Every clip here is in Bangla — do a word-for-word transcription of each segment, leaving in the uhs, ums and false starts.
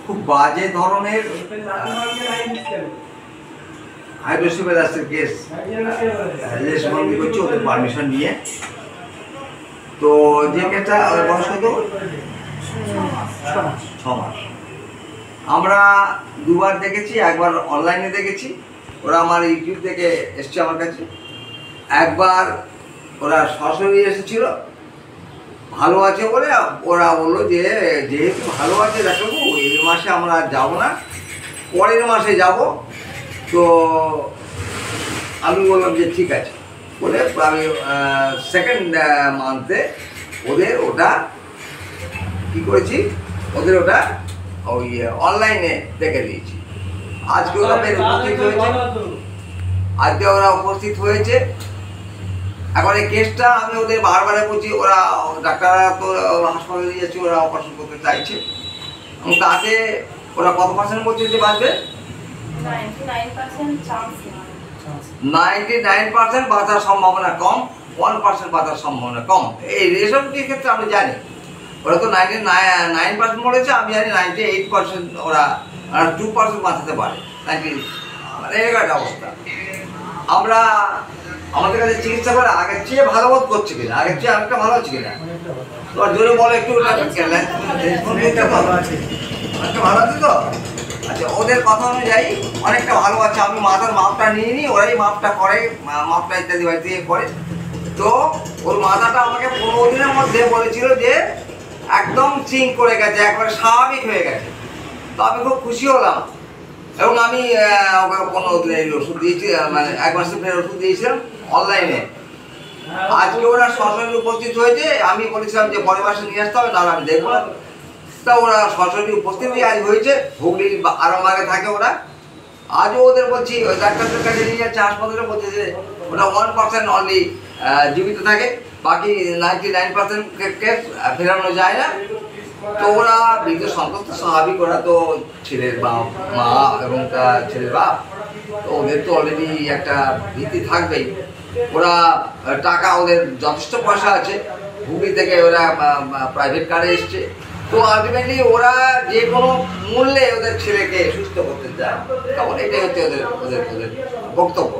খুব বাজে ধরনের হাইড্রোসিফেলাসের কেস রেসপন্স করছি ওদের পারমিশন নিয়ে। তো যে কেসটা বয়স কত? ছ মাস। আমরা দুবার দেখেছি, একবার অনলাইনে দেখেছি, ওরা আমার ইউটিউব থেকে এসছে আমার কাছে। একবার ওরা সরাসরি এসেছিল, ভালো আছে বলে ওরা বললো যে যেহেতু ভালো আছে ডাক্তারবাবু এই মাসে আমরা যাব না, পরের মাসে যাব। তো আমি বললাম যে ঠিক আছে বলে আমি সেকেন্ড মান্থে ওদের ওটা কী করেছি, ওদের ওটা ওই অনলাইনে দেখে দিয়েছি। আজকে ওরা উপস্থিত হয়েছে, আজকে ওরা উপস্থিত হয়েছে। এখন এই কেসটা আমি ওদের বারবারে বলছি, ওরা ডাক্তাররা তো হাসপাতালে দিয়েছে, ওরা অপারেশন করতে চাইছে, এবং তাতে ওরা কত পার্সেন্ট বলছে যে বাঁচবে? নাইনটি নাইন পার্সেন্ট বাঁচার সম্ভাবনা কম, ওয়ান পার্সেন্ট বাঁচার সম্ভাবনা কম। এই রেশনটির ক্ষেত্রে আমি জানি ওরা তো নাইনটি নাইন পার্সেন্ট বলেছে, আমি জানি নাইনটি এইট পার্সেন্ট ওরা টু পার্সেন্ট বাঁচাতে পারে। নাইনটি মানে এরকম একটা অবস্থা। আমরা আমাদের কাছে চিকিৎসা করে আগের চেয়ে ভালো বোধ করছে কিনা, আগের চেয়ে আরেকটা ভালো হচ্ছে কিনা তোমার জোরে বলো একটু। অনেকটা ভালো আছে তো? আচ্ছা, ওদের কথা অনুযায়ী অনেকটা ভালো আছে। আমি মাথার মাপটা নিয়ে নিই, ওরাই মাপটা করে, মাপটা ইত্যাদি বাড়ি দিয়ে করে। তো ওর মাথাটা আমাকে পনেরো দিনের মধ্যে বলেছিল যে একদম চিং করে গেছে, একবারে স্বাভাবিক হয়ে গেছে। তো আমি খুব খুশি হলাম, এবং আমি ওকে পনেরো দিনের ওষুধ দিয়েছি, মানে এক মাসের ওষুধ দিয়েছিলাম অনলাইনে। আজকে ওরা সরাসরি উপস্থিত হয়েছে। আমি বলেছিলাম যে পরের মাসে নিয়ে আসতে হবে, নাহলে আমি দেখবো না। তা ওরা সরাসরি উপস্থিত আজ হয়েছে, হুগলির আরামবাগে থাকে ওরা। আজও ওদের বলছি ওই ডাক্তারদের কাছে নিয়ে যাচ্ছে হাসপাতালে, বলছে যে ওরা ওয়ান পার্সেন্ট অনলি জীবিত থাকে, বাকি নাইনটি নাইন পার্সেন্ট কেস ফেরানো যায় না। তো ওরা বৃদ্ধ সন্তুষ্ট, স্বাভাবিক। ওরা তো ছেলের বাপ মা এবং তার ছেলের বাপ, তো ওদের তো অলরেডি একটা ভীতি থাকবেই। ওরা টাকা, ওদের যথেষ্ট পয়সা আছে, হুগলি থেকে ওরা প্রাইভেট কারে এসছে। তো আলটিমেটলি ওরা যে কোনো মূল্যে ওদের ছেলেকে সুস্থ করতে চায়, তখন এটাই হচ্ছে ওদের ওদের ওদের বক্তব্য।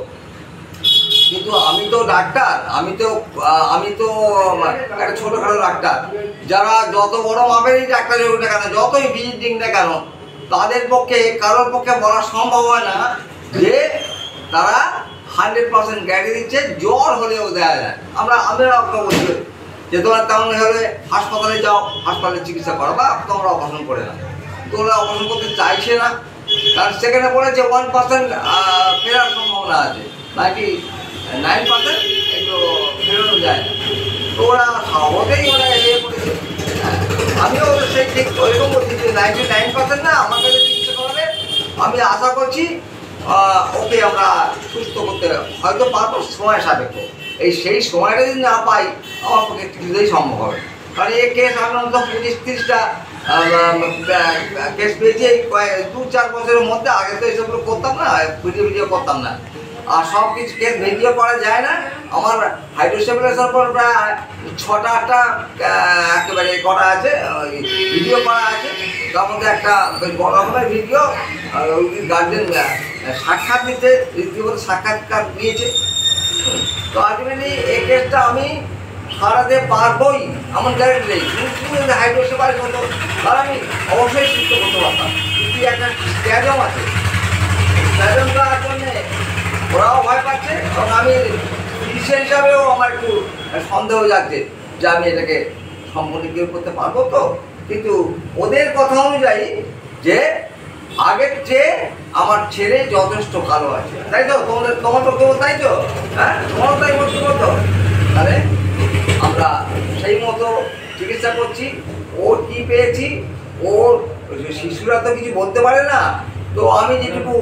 কিন্তু আমি তো ডাক্তার, আমি তো আমি তো একটা ছোটোখাটো ডাক্তার। যারা যত বড় মাপেরই ডাক্তার হোক না কেন, যতই ভিজিটিং না কেন, তাদের পক্ষে কারোর পক্ষে বলা সম্ভব হয় না যে তারা হান্ড্রেড পার্সেন্ট গ্যারান্টি দিচ্ছে জ্বর হলেও দেওয়া যায়। আমরা আমরা বলছি যে তোমরা তেমন হলে হাসপাতালে যাও, হাসপাতালে চিকিৎসা করো, বা তোমরা অপারেশন করে না। তো ওরা অপারেশন করতে চাইছে না, কারণ সেখানে বলেছে ওয়ান পার্সেন্ট ফেরার সম্ভাবনা আছে, নাকি নাইন পার্সেন্ট একটু ফেরানো যায় না। তো ওরা সহজেই ওরা ইয়ে করেছে। আমিও ওদের সেই ঠিক ওইরকম বলছি যে নাইনটি নাইন পার্সেন্ট না, আমার কাছে চিকিৎসা করালে আমি আশা করছি ওকে আমরা সুস্থ করতে হয়তো পারবো, সময় সাপেক্ষ। এই সেই সময়টা যদি না পাই, আমার পক্ষে কিছুতেই সম্ভব হবে। কারণ এই কেস আমি অন্তত পঁচিশ তিরিশটা কেস পেয়েছি এই দু চার বছরের মধ্যে। আগে তো এইসবগুলো করতাম না, ভিডিও ভিডিও করতাম না, আর সব কিছু কেস ভিডিও করা যায় না। আমার হাইড্রোসিফেলাসের পর প্রায় ছটা আটটা একেবারে করা আছে, ভিডিও করা আছে। তার মধ্যে একটা বড় রকমের ভিডিও গার্জেন সাক্ষাৎ দিতে, রীতিমতো সাক্ষাৎকার দিয়েছে। তো আলটিমেটলি এই কেসটা আমি সারাতে পারবই, এমন গ্যারেন্টি নেই। কিন্তু যদি হাইড্রোসিফেলাস হতো তাহলে আমি অবশ্যই সুস্থ করতে পারতাম। কিন্তু একটা স্ট্যাজম আছে, স্ট্যাজম করার জন্যে ওরাও ভয় পাচ্ছে, এবং আমি চিকিৎসা হিসাবেও আমার একটু সন্দেহ যাচ্ছে যে আমি এটাকে সম্পূর্ণ কেউ করতে পারবো তো। কিন্তু ওদের কথা অনুযায়ী যে আগের চেয়ে আমার ছেলে যথেষ্ট ভালো আছে, তাই তো? তোমাদের তোমার বক্তব্য তাই তো? হ্যাঁ, তোমারও তাই বক্তব্য তো? তাহলে আমরা সেই মতো চিকিৎসা করছি। ওর কী পেয়েছি, ওর শিশুরা তো কিছু বলতে পারে না। তো আমি যেটুকু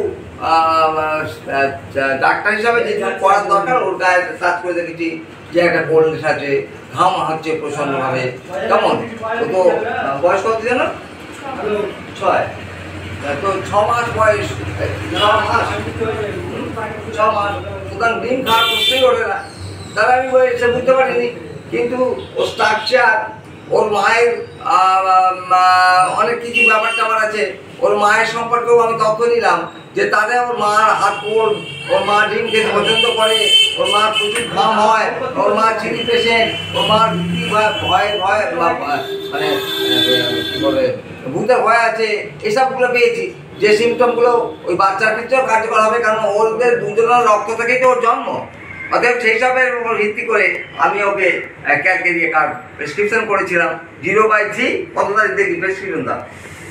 ডাক্তার হিসাবে যেটুকু করার দরকার, ওর গায়ে কাজ করে দেখেছি যে একটা কোল্ডনেস আছে, ঘাম হচ্ছে প্রচণ্ডভাবে। কেমন ও তো বয়স কত যেন? ছয়। তো ছ মাস বয়স, ছ মাস ছ মাস সুতরাং ডিম খাওয়ার প্রশ্নই ওঠে না। তাহলে আমি সে বুঝতে পারিনি। কিন্তু ও স্ট্রাকচার ওর মায়ের অনেক কিছু ব্যাপার ট্যাপার আছে, ওর মায়ের সম্পর্কেও আমি তথ্য নিলাম যে তাদের ওর মার হাত কোল, ওর মা ডিম খেতে পছন্দ করে, ওর মা প্রচুর ঘাম হয়, ওর মা চিনি পেশেন্ট, ওর মার ভয় ভয় মানে কী বলে ভূতের ভয় আছে, এসবগুলো পেয়েছি। যে সিমটমগুলো ওই বাচ্চার ক্ষেত্রেও কার্যকর হবে, কারণ ওদের দুজনের রক্ত থেকেই তো ওর জন্ম। অতএব সেই হিসাবের উপর ভিত্তি করে আমি ওকে ক্যালকেরিয়া কার্ড প্রেসক্রিপশন করেছিলাম। জিরো বাই থ্রি কত তারিখ দেখি প্রেসক্রিপশন দাও।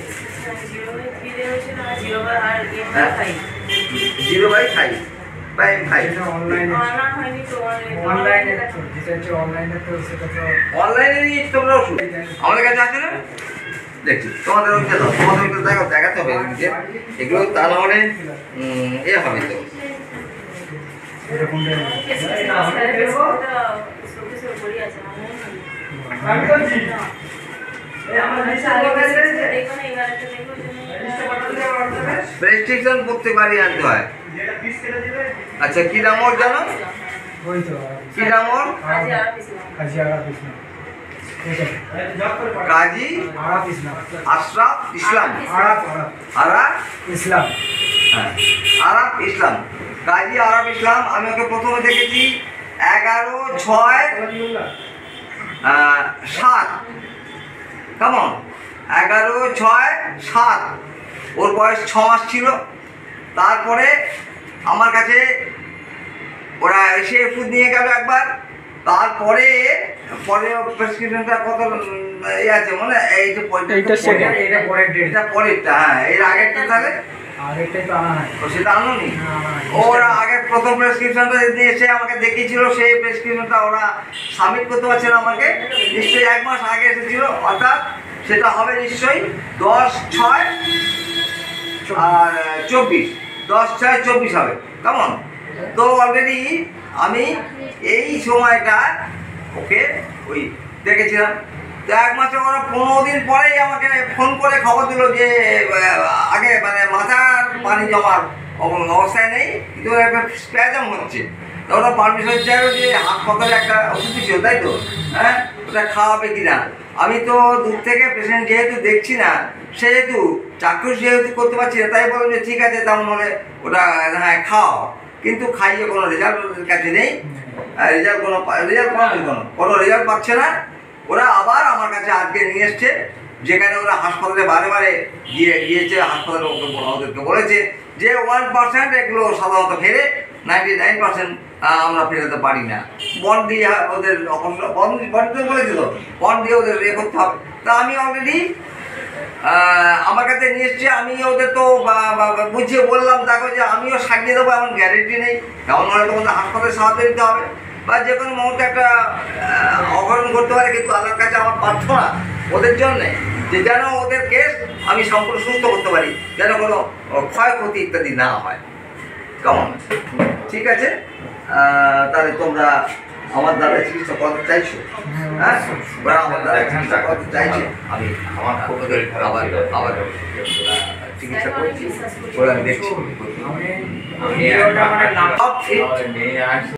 Zero by five by five অনলাইনে তোমরা ওষুধ আমাদের কাছে আছে না, দেখছি তোমাদের ওইটা দাও, তোমাদের ওইটা দেখো, দেখাতে হবে এগুলো, তা নাহলে এ হবে তো। প্রেসক্রিপশন প্রত্যেকবারই আনতে হয়। আচ্ছা কি নাম ওর জানো? কি নাম ওর? কাজী আশরাফ ইসলাম। আরাফ ইসলাম, হ্যাঁ আরাফ ইসলাম, কাজী আরাফ ইসলাম। আমি ওকে প্রথমে দেখেছি এগারো ছয় সাত, কেমন এগারো ছয় সাত, ওর বয়স ছ মাস ছিল। তারপরে আমার কাছে ওরা এসে ওষুধ নিয়ে গেল একবার, তারপরে পরে প্রেসক্রিপশনটা কত ইয়ে আছে মানে এইটা এটা পরেরটা, হ্যাঁ এর আগেরটা তাহলে সেটা আনো নি। ওরা আগে প্রথম প্রেসক্রিপশনটা নিয়ে এসে আমাকে দেখিয়েছিল, সেই প্রেসক্রিপশনটা ওরা সাবমিট করতে পারছে না আমাকে, নিশ্চয়ই এক মাস আগে এসেছিল, অর্থাৎ সেটা হবে নিশ্চয়ই দশ ছয় আর চব্বিশ, দশ ছয় চব্বিশ হবে, কেমন। তো অলরেডি আমি এই সময়টা ওকে ওই দেখেছিলাম। তো এক মাসে ওরা পনেরো দিন পরেই আমাকে ফোন করে খবর দিল যে আগে মানে মাথার পানি জমার অবস্থায় নেই, কিন্তু একটা স্প্যাজম হচ্ছে। তো ওরা পারমিশন চাইলো যে হাসপাতালে একটা ওষুধ ছিল, তাই তো, হ্যাঁ ওটা খাওয়াবে কি না। আমি তো দূর থেকে পেশেন্ট যেহেতু দেখছি না, সেহেতু চাক্ষুষ যেহেতু করতে পারছি না, তাই বললাম যে ঠিক আছে তেমন হলে ওটা হ্যাঁ খাও, কিন্তু খাইয়ে কোনো রেজাল্ট ওদের কাছে নেই, রেজাল্ট কোনো রেজাল্ট কোনো কোনো কোনো রেজাল্ট পাচ্ছে না। ওরা আবার আমার কাছে আজকে নিয়ে এসছে, যেখানে ওরা হাসপাতালে বারে বারে গিয়ে গিয়েছে, হাসপাতালে ওকে ওদেরকে বলেছে যে ওয়ান পার্সেন্ট এগুলো সাধারণত ফেরে, নাইনটি নাইন পার্সেন্ট আমরা ফেরাতে পারি না, বন্ড দিয়ে ওদের বন্ড বন্ড বলেছিল, বন্ড দিয়ে ওদের ইয়ে করতে হবে। তা আমি অলরেডি আমার কাছে নিয়ে এসছে, আমি ওদের তো বুঝিয়ে বললাম দেখো যে আমিও সাজিয়ে দেবো এমন গ্যারেন্টি নেই, এমন হলে তো ওদের হাসপাতালে সাহায্য দিতে হবে বা যে কোনো মুহূর্তে একটা অঘটন করতে পারে, কিন্তু আল্লাহর কাছে আমার প্রার্থনা ওদের জন্যে যে যেন ওদের কেস আমি সম্পূর্ণ সুস্থ করতে পারি, যেন কোনো ক্ষয়ক্ষতি ইত্যাদি না হয়, কেমন। ঠিক আছে, তাহলে তোমরা আমার দ্বারা চিকিৎসা করতে চাইছো, হ্যাঁ ওরা আমার দ্বারা চিকিৎসা করতে চাইছে, আমি আমার ওদের আবার আবার চিকিৎসা করছি, ওরা আমি দেখছি।